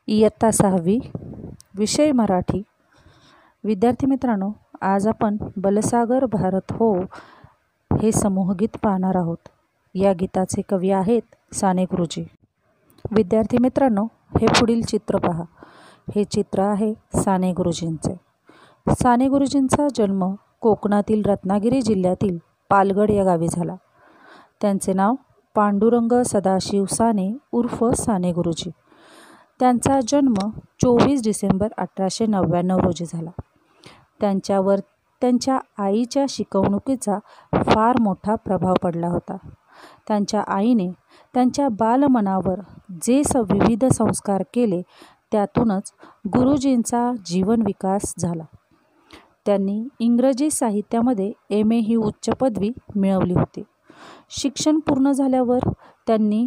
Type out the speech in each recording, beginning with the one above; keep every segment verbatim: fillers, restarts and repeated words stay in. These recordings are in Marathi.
इयत्ता सहावी, विषय मराठी. विद्यार्थी मित्रांनो, आज आपण बलसागर भारत हो हे समूहगीत पाहणार आहोत. या गीताचे कवी आहेत साने गुरुजी. विद्यार्थी मित्रांनो, हे पुढील चित्र पहा. हे चित्र आहे साने गुरुजींचे. साने गुरुजींचा जन्म कोकणातील रत्नागिरी जिल्ह्यातील पालगड या गावी झाला. त्यांचे नाव पांडुरंग सदाशिव साने उर्फ साने गुरुजी. त्यांचा जन्म चोवीस डिसेंबर अठराशे नव्याण्णव रोजी झाला. त्यांच्यावर त्यांच्या आईच्या शिकवणुकीचा फार मोठा प्रभाव पडला होता. त्यांच्या आईने त्यांच्या बालमनावर जे स विविध संस्कार केले त्यातूनच गुरुजींचा जीवन विकास झाला. त्यांनी इंग्रजी साहित्यामध्ये एम ए ही उच्च पदवी मिळवली होती. शिक्षण पूर्ण झाल्यावर त्यांनी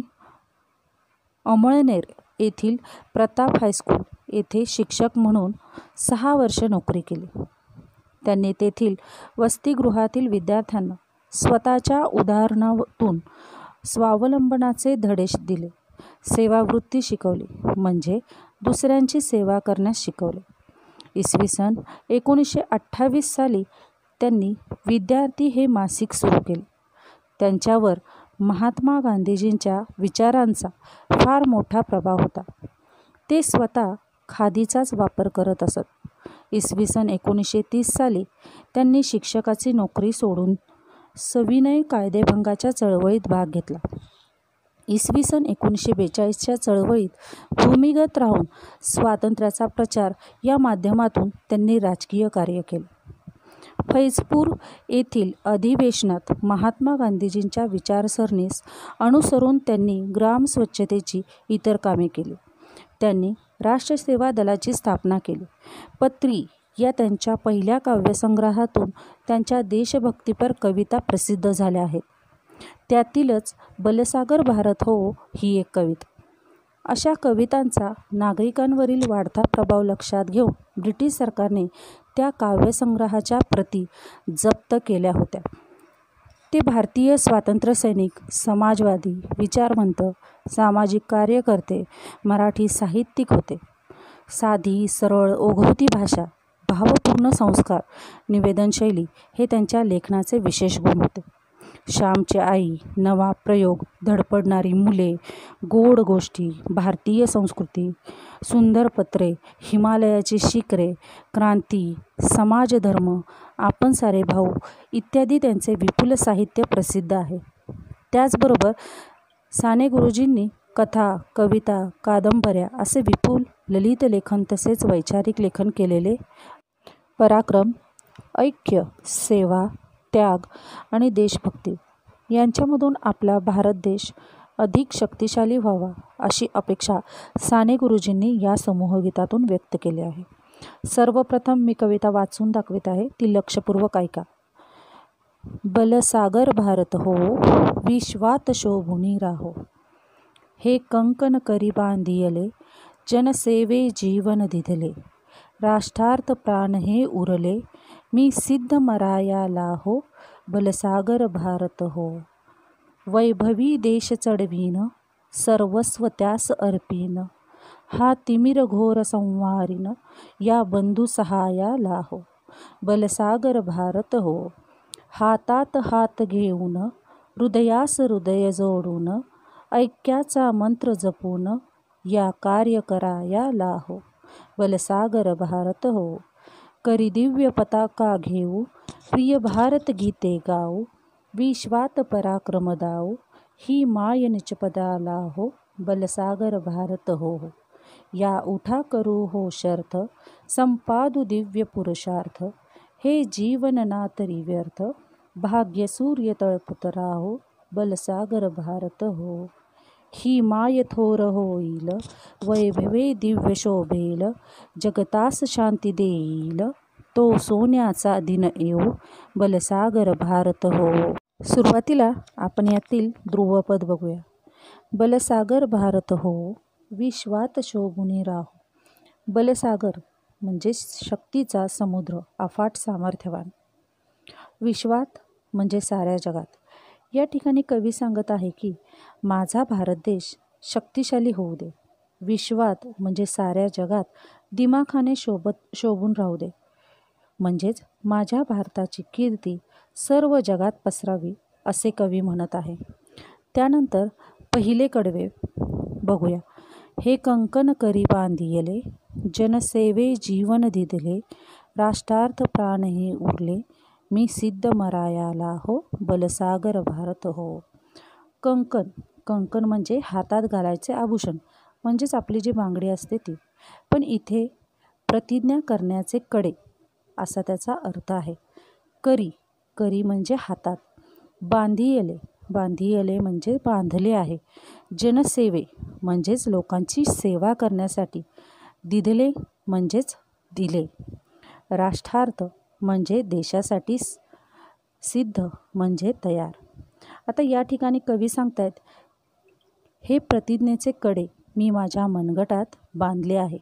अमळनेर येथील प्रताप हायस्कूल येथे शिक्षक म्हणून सहा वर्ष नोकरी केली. त्यांनी तेथील वसतिगृहातील विद्यार्थ्यांना स्वतःच्या उदाहरणातून स्वावलंबनाचे धडे दिले. सेवावृत्ती शिकवली, म्हणजे दुसऱ्यांची सेवा करण्यास शिकवले. इसवी सन एकोणीसशे अठ्ठावीस साली त्यांनी विद्यार्थी हे मासिक सुरू केले. त्यांच्यावर महात्मा गांधीजींच्या विचारांचा फार मोठा प्रभाव होता. ते स्वतः खादीचाच वापर करत असत. इसवी सन एकोणीसशे तीस साली त्यांनी शिक्षकाची नोकरी सोडून सविनय कायदेभंगाच्या चळवळीत भाग घेतला. इसवी सन एकोणीसशे बेचाळीसच्या चळवळीत भूमिगत राहून स्वातंत्र्याचा प्रचार या माध्यमातून त्यांनी राजकीय कार्य केले. फैजपूर येथील अधिवेशनात महात्मा गांधीजींच्या विचारसरणीस अनुसरून त्यांनी ग्राम स्वच्छतेची इतर कामे केली. त्यांनी राष्ट्रसेवा दलाची स्थापना केली. पत्री या त्यांच्या पहिल्या काव्यसंग्रहातून त्यांच्या देशभक्तीपर कविता प्रसिद्ध झाल्या आहेत. त्यातीलच बलसागर भारत हो ही एक कविता. अशा कवितांचा नागरिकांवरील वाढता प्रभाव लक्षात घेऊन ब्रिटिश सरकारने त्या काव्यसंग्रहाच्या प्रती जप्त केल्या होत्या. ते भारतीय स्वातंत्र्यसैनिक, समाजवादी, विचारवंत, सामाजिक कार्यकर्ते, मराठी साहित्यिक होते. साधी, सरळ, ओघवती भाषा, भावपूर्ण संस्कार, निवेदनशैली हे त्यांच्या लेखनाचे विशेष गुण होते. श्यामची आई, नवा प्रयोग, धडपडणारी मुले, गोड गोष्टी, भारतीय संस्कृती, सुंदर पत्रे, हिमालयाची शिखरे, क्रांती, समाजधर्म, आपण सारे भाऊ इत्यादी त्यांचे विपुल साहित्य प्रसिद्ध आहे. त्याचबरोबर साने गुरुजींनी कथा, कविता, कादंबऱ्या असे विपुल ललित लेखन तसेच वैचारिक लेखन केलेले. पराक्रम, ऐक्य, सेवा, त्याग आणि देशभक्ती यांच्यामधून आपला भारत देश अधिक शक्तिशाली व्हावा अशी अपेक्षा साने गुरुजींनी या समूहगीतातून व्यक्त केली आहे. सर्वप्रथम मी कविता वाचून दाखवित आहे, ती लक्षपूर्वक ऐका. बलसागर भारत हो, विश्वात शोभुनी राहो. हे कंकण करी बांधियले, जनसेवे जीवन दिधले. राष्ट्रार्थ प्राण हे उरले, मी सिद्ध मराया लाहो. बलसागर भारत हो. वैभवी देश चढवीन, सर्वस्व त्यास अर्पीन. हा तिमिर घोर संवारीन, या बंधू सहाया लाहो. बलसागर भारत हो. हातात हात घेऊन, हृदयास हृदय जोडून, ऐक्याचा मंत्र जपून, या कार्य कराया लाहो. बलसागर भारत हो. करी दिव्य पताका घेऊ, प्रिय भारत गीते गाऊ. विश्वात पराक्रम दाऊ, ही माय निजपदा लाहो. बलसागर भारत हो. या उठा करू हो शर्थ, संपादू दिव्य पुरुषार्थ. हे जीवन ना तरी व्यर्थ, भाग्य सूर्य तळपत राहो. बलसागर भारत हो. ही माय थोर होईल, वैभवे दिव्य शोभेल. जगतास शांती देईल, तो सोन्याचा दिन येऊ. बलसागर भारत हो. सुरुवातीला आपण यातील ध्रुवपद बघूया. बलसागर भारत हो, विश्वात शोभुनी राहो. बलसागर म्हणजे शक्तीचा समुद्र, अफाट सामर्थ्यवान. विश्वात म्हणजे साऱ्या जगात. या ठिकाणी कवी सांगत आहे की माझा भारत देश शक्तिशाली होऊ दे. विश्वात म्हणजे साऱ्या जगात दिमाखाने शोभत शोभून राहू दे. म्हणजेच माझ्या भारताची कीर्ती सर्व जगात पसरावी असे कवी म्हणत आहे. त्यानंतर पहिले कडवे बघूया. हे कंकण करी बांधियले, जनसेवे जीवन दिदले, राष्ट्रार्थ प्राणही उरले, मी सिद्ध मरायाला हो, बलसागर भारत हो. कंकण कंकण म्हणजे हातात घालायचे आभूषण, म्हणजेच आपली जी बांगडी असते ती. पण इथे प्रतिज्ञा करण्याचे कडे असा त्याचा अर्थ आहे. करी करी म्हणजे हातात. बांधियले बांधियले म्हणजे बांधले आहे. जनसेवे म्हणजेच लोकांची सेवा करण्यासाठी. दिधले म्हणजेच दिले. राष्ट्रार्थ म्हणजे देशासाठी. सिद्ध म्हणजे तयार. आता या ठिकाणी कवी सांगतायत, हे प्रतिज्ञेचे कडे मी माझ्या मनगटात बांधले आहे.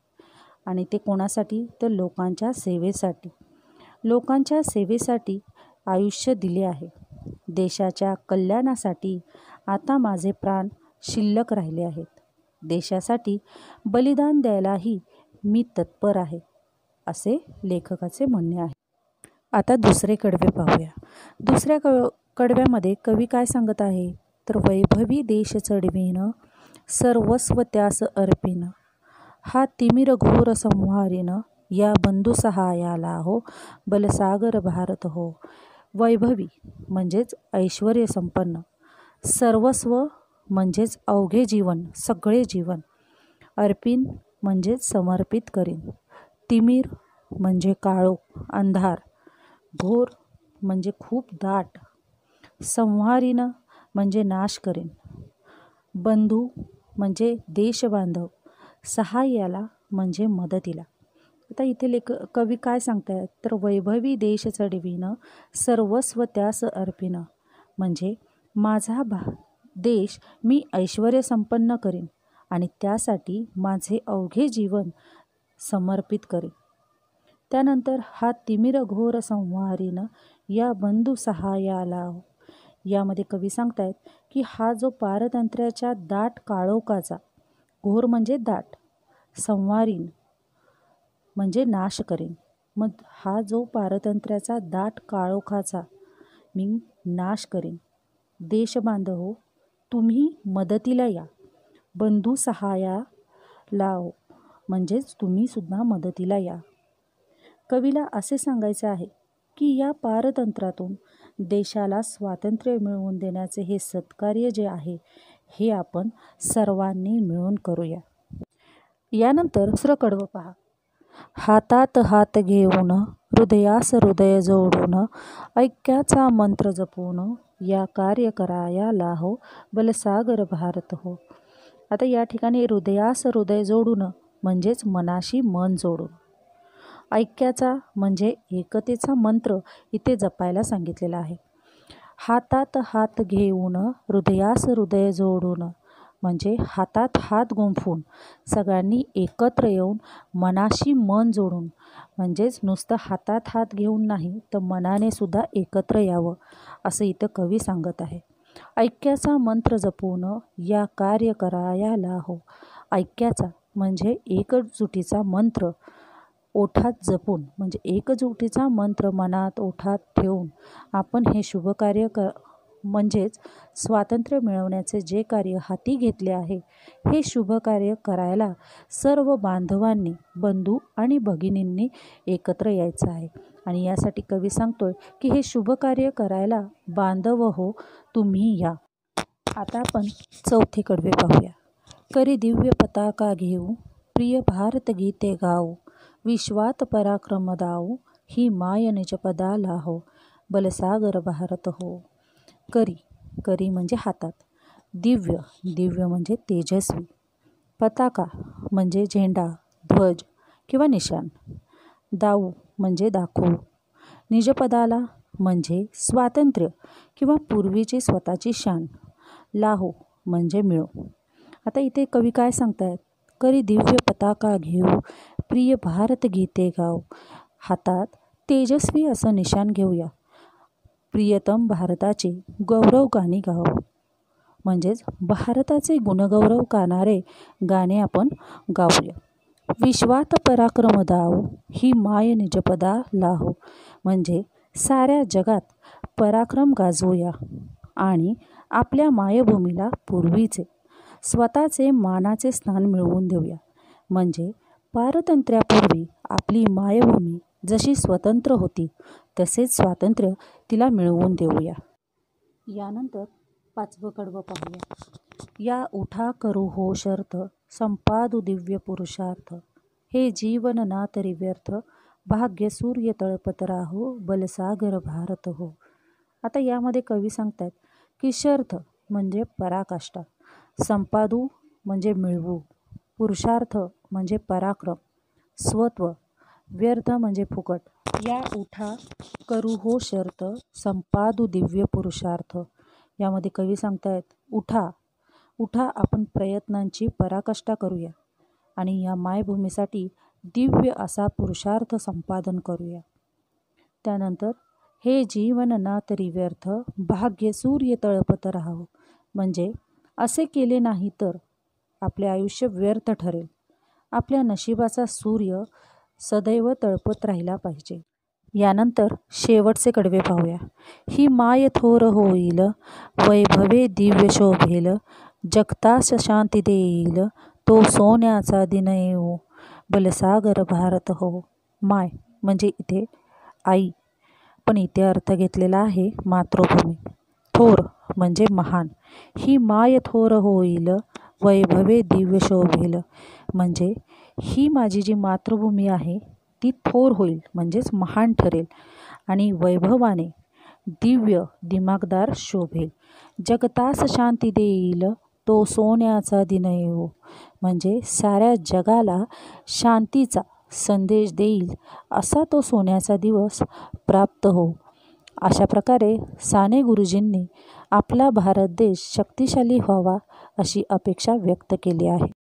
आणि ते कोणासाठी? तर लोकांच्या सेवेसाठी. लोकांच्या सेवेसाठी आयुष्य दिले आहे. देशाच्या कल्याणासाठी आता माझे प्राण शिल्लक राहिले आहेत. देशासाठी बलिदान द्यायलाही मी तत्पर आहे, असे लेखकाचे म्हणणे आहे. आता दुसरे कडवे पाहूया. दुसऱ्या क कडव्यामध्ये कवी काय सांगत आहे? तर वैभवी देश चढवीन, सर्वस्व त्यास अर्पिन, हा तिमिर घोर संहारीन, या बंधू सहायाला हो, बलसागर भारत हो. वैभवी म्हणजेच ऐश्वर्य संपन्न. सर्वस्व म्हणजेच अवघे जीवन, सगळे जीवन. अर्पिन म्हणजेच समर्पित करीन. तिमिर म्हणजे काळोख, अंधार. घोर म्हणजे खूप दाट. संहारीन म्हणजे नाश करीन. बंधू म्हणजे देशबांधव. सहाय्याला म्हणजे मदतीला. आता इथे लेख कवी काय सांगतायत? तर वैभवी देश चढवीन, सर्वस्व त्यास अर्पिन, म्हणजे माझा भा देश मी ऐश्वर्य संपन्न करीन आणि त्यासाठी माझे अवघे जीवन समर्पित करीन. त्यानंतर हा तिमिर घोर संहारीन, या बंधू सहाय्याला. यामध्ये कवी सांगतायत की हा जो पारतंत्र्याच्या दाट काळोखाचा, घोर म्हणजे दाट, संहारीन म्हणजे नाश करेन. मग हा जो पारतंत्र्याचा दाट काळोखाचा मी नाश करेन. देशबांधव हो, तुम्ही मदतीला या. बंधू सहाय्याला हो, म्हणजेच तुम्ही सुद्धा मदतीला या. कवीला असे सांगायचे आहे की या पारतंत्र्यातून देशाला स्वातंत्र्य मिळवून देण्याचे हे सत्कार्य जे आहे, हे आपण सर्वांनी मिळून करूया. यानंतर दुसरं कडवं पहा. हातात हात घेऊन, हृदयास हृदय जोडून, ऐक्याचा मंत्र जपून, या कार्य करायाला हो, बलसागर भारत हो. आता या ठिकाणी हृदयास हृदय जोडून म्हणजेच मनाशी मन जोडून. ऐक्याचा म्हणजे एकतेचा मंत्र इथे जपायला सांगितलेला आहे. हातात हात घेऊन, हृदयास हृदय जोडून म्हणजे हातात हात गुंफून सगळ्यांनी एकत्र येऊन मनाशी मन जोडून, म्हणजेच नुसतं हातात हात घेऊन नाही तर मनाने सुद्धा एकत्र यावं असं इथं कवी सांगत आहे. ऐक्याचा मंत्र जपून, या कार्य करायाला हो. ऐक्याचा म्हणजे एकजुटीचा मंत्र ओठात जपून, म्हणजे एकजुटीचा मंत्र मनात ओठात ठेवून आपण हे शुभकार्य क म्हणजेच स्वातंत्र्य मिळवण्याचे जे कार्य हाती घेतले आहे, हे शुभकार्य करायला सर्व बांधवांनी, बंधू आणि भगिनींनी एकत्र यायचं आहे. आणि यासाठी कवी सांगतोय की हे शुभकार्य करायला बांधव हो, तुम्ही या. आता आपण चौथे कडवे पाहूया. करी दिव्य पताका घेऊ, प्रिय भारत गीते गाऊ, विश्वात पराक्रम दाऊ, ही माय निजपदाला हो, बलसागर भारत हो. करी करी म्हणजे हातात. दिव्य दिव्य म्हणजे तेजस्वी. पताका म्हणजे झेंडा, ध्वज किंवा निशाण. दाऊ म्हणजे दाखवू. निजपदाला म्हणजे स्वातंत्र्य किंवा पूर्वीची स्वतःची शान. लाहो म्हणजे मिळो. आता इथे कवी काय सांगतायत? करी दिव्य पताका घेऊ, प्रिय भारत गीते गाऊ. हातात तेजस्वी असं निशाण घेऊया. प्रियतम भारताचे गौरव गाणी गाऊ. म्हणजेच भारताचे गुणगौरव गाणारे गाणे आपण गाऊया. विश्वात पराक्रम दाओ ही माय निजपदा लाहो, म्हणजे साऱ्या जगात पराक्रम गाजवूया आणि आपल्या मायभूमीला पूर्वीचे स्वतःचे मानाचे स्थान मिळवून देऊया. म्हणजे पारतंत्र्यापूर्वी आपली मायभूमी जशी स्वतंत्र होती तसेच स्वातंत्र्य तिला मिळवून देऊया. यानंतर पाचवं कडवं पाहूया. या उठा करू हो शर्थ संपादू दिव्य पुरुषार्थ, हे जीवन ना तरी व्यर्थ भाग्य सूर्य तळपत राहो बलसागर भारत हो. आता यामध्ये कवी सांगतात की शर्थ म्हणजे पराकाष्ठा, संपादू म्हणजे मिळवू, पुरुषार्थ म्हणजे पराक्रम, स्वत्व, व्यर्थ म्हणजे फुकट. या उठा करू हो शर्थ संपादू दिव्य पुरुषार्थ, यामध्ये कवी सांगतायत उठा उठा आपण प्रयत्नांची पराकाष्ठा करूया आणि या मायभूमीसाठी दिव्य असा पुरुषार्थ संपादन करूया. त्यानंतर हे जीवन ना तरी व्यर्थ भाग्य सूर्य तळपत राहो, म्हणजे असे केले नाही तर आपले आयुष्य व्यर्थ ठरेल. आपल्या नशिबाचा सूर्य सदैव तळपत राहिला पाहिजे. यानंतर शेवटचे कडवे पाहूया. ही माय थोर होईल वैभवे दिव्य शोभेल, जगतास शांती देईल तो सोन्याचा दिन येऊ बलसागर भारत हो. माय म्हणजे इथे आई, पण इथे अर्थ घेतलेला आहे मातृभूमी. थोर म्हणजे महान. ही माय थोर होईल वैभवे दिव्य शोभेल, म्हणजे ही माझी जी मातृभूमी आहे ती थोर होईल म्हणजेच महान ठरेल आणि वैभवाने दिव्य दिमागदार शोभेल. जगतास शांती देईल तो सोन्याचा दिन येऊ, म्हणजे साऱ्या जगाला शांतीचा संदेश देईल असा तो सोन्याचा दिवस प्राप्त हो. अशा प्रकारे साने गुरुजींनी आपला भारत देश शक्तिशाली व्हावा अशी अपेक्षा व्यक्त केली आहे.